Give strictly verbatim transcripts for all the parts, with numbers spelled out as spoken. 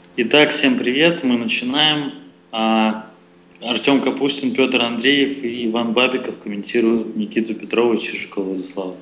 Итак, всем привет, мы начинаем. А, Артем Капустин, Петр Андреев и Иван Бабиков комментируют Никиту Петрова и Чижикова Владислава.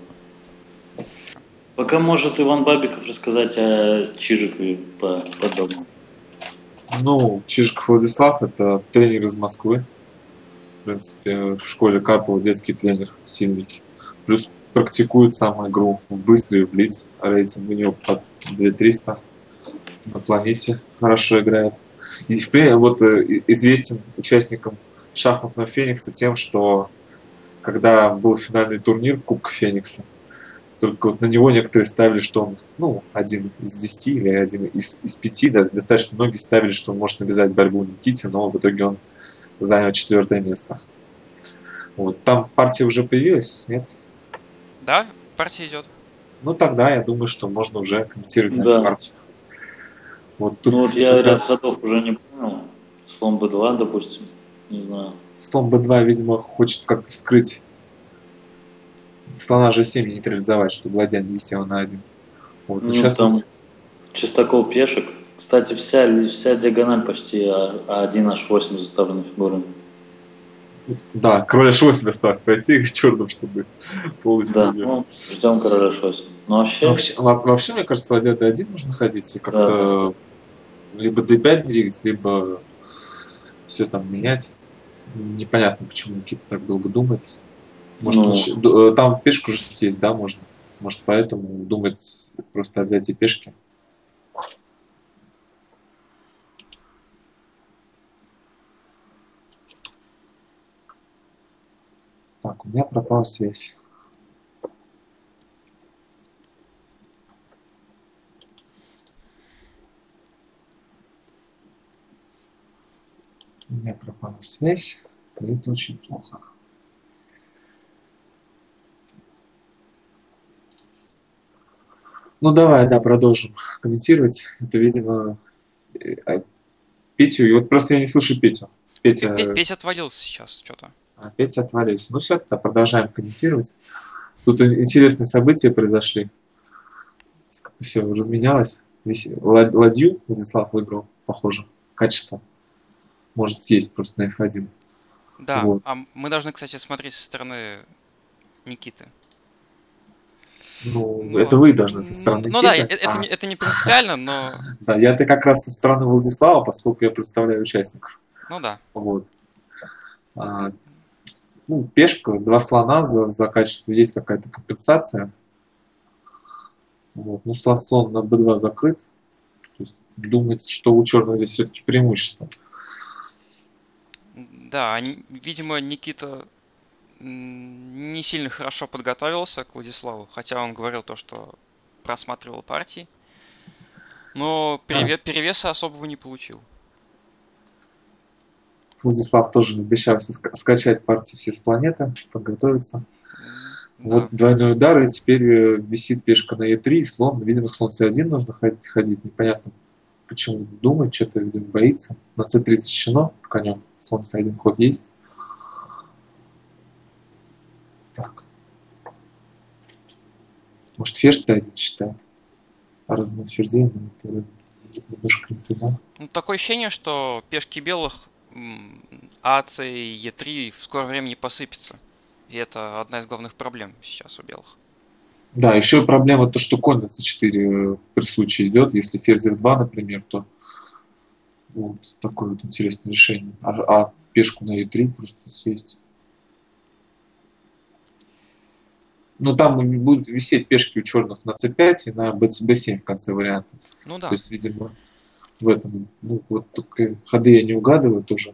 Пока может Иван Бабиков рассказать о Чижикове подробно. Ну, Чижиков Владислав – это тренер из Москвы. В принципе, в школе Карпова детский тренер сильный. Плюс практикует сам игру в быстрый, в блиц. Рейтинг у него под две тысячи триста на планете. Хорошо играет. И в принципе, вот э, известен участникам шахматного Феникса тем, что когда был финальный турнир Кубка Феникса, только вот на него некоторые ставили, что он, ну, один из десяти или один из, из пяти, да, достаточно многие ставили, что он может навязать борьбу Никите, но в итоге он занял четвертое место. Вот. Там партия уже появилась, нет? Да, партия идет. Ну тогда я думаю, что можно уже комментировать на эту Да. партию. Вот тут Ну вот я как ряд раз ходов уже не понял. Слон бэ два, допустим, не знаю. слон бэ два, видимо, хочет как-то вскрыть слона же семь нейтрализовать, чтобы ладья не висела на один. Вот. Но Ну сейчас там вот чистокол пешек. Кстати, вся, вся диагональ почти а один аш восемь заставлена фигурами. да, король аш восемь осталось пройти черным, чтобы полностью. Да, ну, ждем короля аш восемь. Но вообще, Вообще, во- вообще, мне кажется, ладья дэ один нужно ходить и да, как-то либо дэ пять двигать, либо все там менять. Непонятно, почему Никита так долго думает. Может, он ну, щ- д- э, там пешку же съесть, да, можно. Может, поэтому думает просто о взятии пешки. Так, у меня пропала связь. У меня пропала связь, и это очень плохо. Ну давай, да, продолжим комментировать. Это, видимо, э, а, Петю. И вот просто я не слышу Петю. Пе- Пе- Петя, Петя отвалился сейчас что-то. а, Петя отвалился. Ну все, тогда продолжаем комментировать. Тут ин- интересные события произошли. Как-то все разменялось. Весь- ла- Ладью Владислав выиграл, похоже. Качество может съесть просто на эф один. Да, Вот. а мы должны, кстати, смотреть со стороны Никиты. Ну, это Ну, вы должны со ну, стороны ну да, э- Никиты. это, А, не, это не принципиально, но... да, я-то как раз со стороны Владислава, поскольку я представляю участников. Ну да. Вот. А, ну, пешка, два слона за, за качество есть какая-то компенсация. Вот. Ну, слон слон на бэ два закрыт. То есть думается, что у черных здесь все-таки преимущество. Да, н- видимо, Никита м, не сильно хорошо подготовился к Владиславу, хотя он говорил то, что просматривал партии, но А, переве- перевеса особого не получил. Владислав тоже обещался ска- скачать партии все с планеты, подготовиться. М, Вот Да. двойной удар, и теперь э, висит пешка на е три, и слон, видимо, слон цэ один нужно ходить, ходить. Непонятно, почему думает, что-то, видимо, боится. На цэ три защищено конем, слон цэ один ход есть. Так, может, ферзь цэ один считает. А размер ферзей, ну, немножко не туда. Ну, такое ощущение, что пешки белых м, а цэ и е три в скором времени посыпятся. И это одна из главных проблем сейчас у белых. Да, еще проблема то, что конь на цэ четыре э, при случае идет. Если ферзь эф два, например, то вот такое вот интересное решение. А, а пешку на е три просто съесть. Но там будут висеть пешки у черных на цэ пять и на бэ семь в конце варианта. Ну То да. есть, видимо, в этом, ну, вот только ходы я не угадываю тоже.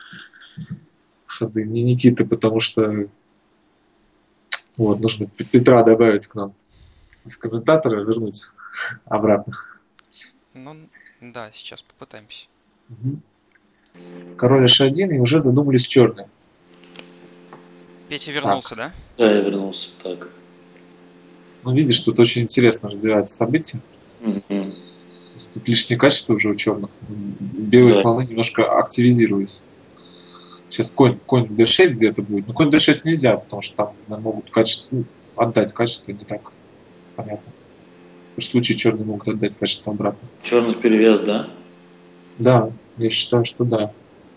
Ходы не Никиты, потому что вот, нужно П- Петра добавить к нам в комментаторы, вернуть обратно. Ну да, сейчас попытаемся. Мгм. Король эйч один, и уже задумались черные. Петя вернулся, Так, да? да, я вернулся. Так. ну видишь, тут очень интересно развиваются события. Мгм. То есть тут лишнее качество уже у черных. Белые Да. слоны немножко активизировались. Сейчас конь, конь дэ шесть где-то будет. Но конь дэ шесть нельзя, потому что там нам могут качество, ну, отдать качество не так понятно. В случае черные могут отдать качество обратно. Черный перевес, да? Да, я считаю, что да.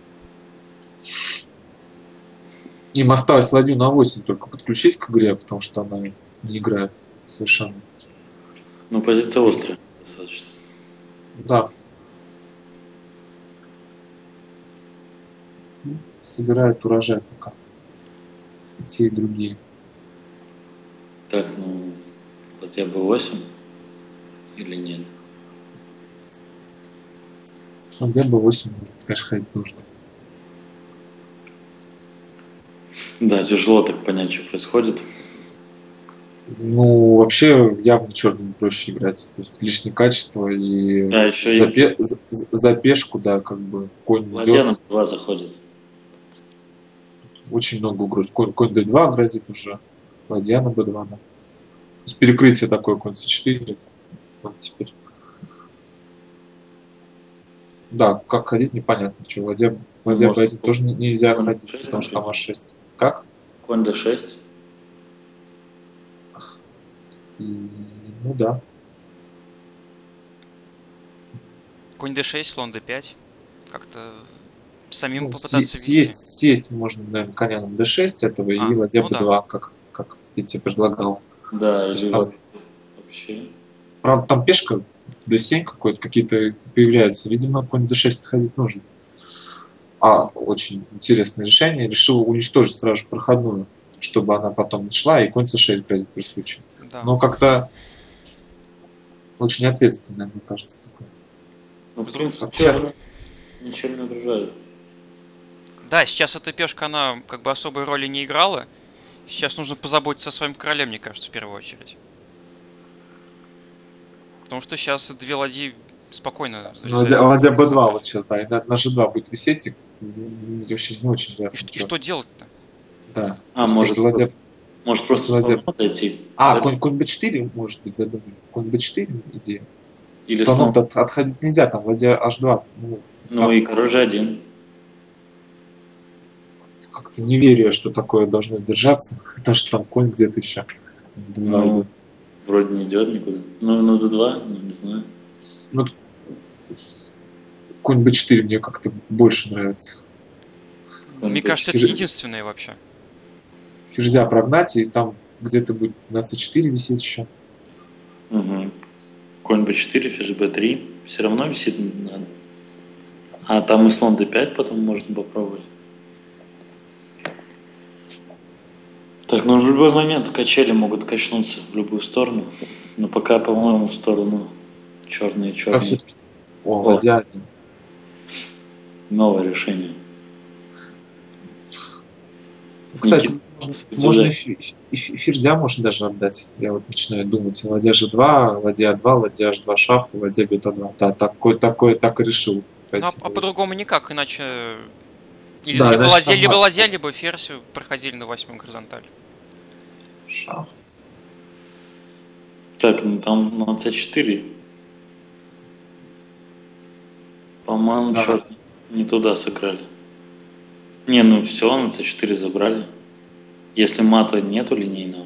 Им осталось ладью на восемь только подключить к игре, потому что она не играет совершенно. Ну, позиция острая достаточно. Да. Собирают урожай пока. И те, и другие. Так, ну, ладья бэ восемь или нет? Ладья бэ восемь, конечно, ходить нужно. Да, тяжело так понять, что происходит. Ну, вообще, явно черным проще играть. То есть лишнее качество и Да, еще за, и пе- за- за пешку, да, как бы конь ладья на идет. два заходит. Очень много угроз. Конь, конь дэ два грозит уже. Ладья на бэ два, да. То есть перекрытие такое, конь цэ четыре. Вот теперь. Да, как ходить, непонятно. Что, ладья, Ну, ладья бэ может, один тоже не- нельзя конь ходить, дэ шесть потому что там может. а шесть. Как? Конь дэ шесть. И, ну да. Конь дэ шесть, слон дэ пять. Как-то самим Ну, съе- попытаться ввести. съесть, съесть можно, наверное, коня на дэ шесть этого А, и ладья ну бэ да. два, как, как я тебе предлагал. Да, То есть или там, вообще. правда, там пешка дэ семь какой-то, какие-то появляются. Видимо, конь дэ шесть ходить нужно. А, очень интересное решение. Решил уничтожить сразу же проходную, чтобы она потом не шла, и конь цэ шесть грозит при случае. Да. Но как-то очень ответственно, мне кажется, такое. Ну, в принципе, Так, сейчас- черные ничем не угрожают. Да, сейчас эта пешка, она как бы особой роли не играла. Сейчас нужно позаботиться о своем короле, мне кажется, в первую очередь. Потому что сейчас две ладьи спокойно Ладья, зарезают. ладья бэ два вот сейчас, да, и на, на жэ два будет висеть, и м, вообще не очень И, ясно. ш- и чё. что делать-то? Да. А, То есть может, просто ладья- может просто ладья- слоном дойти? А, Да? конь, конь бэ четыре может быть задуман. Конь бэ четыре идея. Или Слонов слон. от- отходить нельзя, там ладья аш два. Ну, Ну там и король же один. как-то не верю, что такое должно держаться, потому что там конь где-то еще дэ два Ну, идет. вроде не идет никуда. Ну, ну, дэ два, ну, не знаю. Ну, конь бэ четыре мне как-то больше нравится. Он Мне бы кажется, это четыре. единственное вообще. Ферзя прогнать, и там где-то будет на цэ четыре висеть еще. Угу. Конь бэ четыре, ферзь бэ три. Все равно висит надо. А там и слон дэ пять потом можно попробовать. Так, ну в любой момент качели могут качнуться в любую сторону. Но пока, по-моему, в сторону черные А черные. все-таки... О, О. ладья один. Новое решение. Кстати, Никита, можно, у можно и, тебя- фи- и фи- ферзя можно даже отдать. Я вот начинаю думать. Ладья жэ два, ладья а два, ладья аш два шаф, ладья бета два. Да, такое, такое, так и решил. Ну, а, пойти а дальше. по-другому никак, иначе... Или Да, либо иначе ладья, там либо мат ладья, просто. либо ферзь проходили на восьмую горизонталь. Шаф. Так, ну там на цэ четыре. По-моему, Да. черт не туда сыграли. Не, ну все, на цэ четыре забрали. Если мата нету линейного.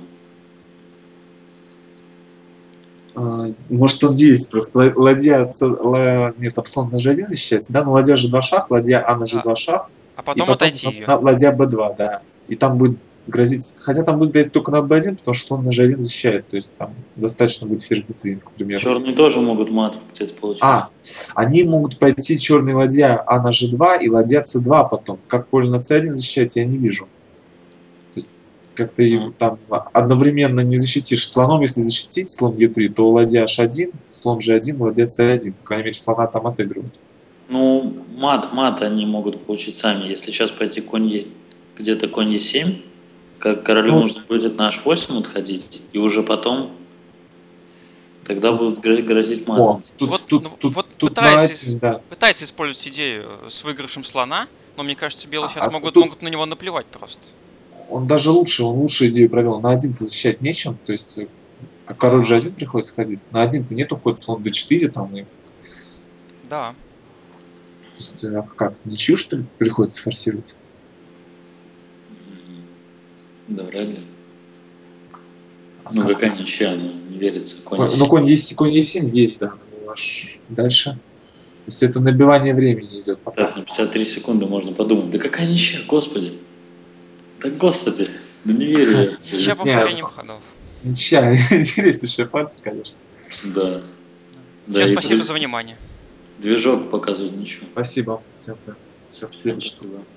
А, может, он есть, просто ла- ладья, ц- ла- нет, там слон на жэ один защищается, да, но ладья жэ два шах, ладья а на жэ два шах, А и потом потом отойти на- ее. на ладья бэ два, да, и там будет грозить, хотя там будет грозить только на бэ один, потому что слон на жэ один защищает, то есть там достаточно будет ферзь дэ три, например. Черные тоже могут мат где-то получить. А, они могут пойти черный ладья а на жэ два и ладья цэ два потом, как поле на цэ один защищать, я не вижу. То есть как-то их Мгм. там одновременно не защитишь слоном, если защитить слон е три, то ладья аш один, слон жэ один, ладья цэ один. По крайней мере, слона там отыгрывают. Ну, мат, мат они могут получить сами. Если сейчас пойти конь е... где-то конь е семь, как королю Ну, нужно будет на аш восемь отходить, и уже потом тогда будут гро- грозить О, матом. тут, Вот, тут, ну, тут, вот тут на пытается, один, да. пытается использовать идею э, с выигрышем слона, но мне кажется, белые А- сейчас а могут, тут- могут на него наплевать просто. Он даже лучше, он лучше идею провел. На один-то защищать нечем, то есть э, а король же один приходится ходить. На один-то нету хода слон дэ четыре, там, и, то Да. есть, а как, ничью, что ли, приходится форсировать? Да, вряд ли. А Ну, как? какая ничья, ну, не верится. Конь Конь- е Ну, семь. конь е семь, конь е семь есть, да. Ну, аж дальше. есть это набивание времени идет пока. Так, на пятьдесят три секунды можно подумать. Да какая ничья, господи. Да господи. Да не верю я. Ничья по Не, повторениям ходов. Ничья, интереснейшая партия, конечно. Да. Да, Всем и спасибо движ- за внимание. Движок показывает ничего. Спасибо всем. Сейчас следующий. Спасибо.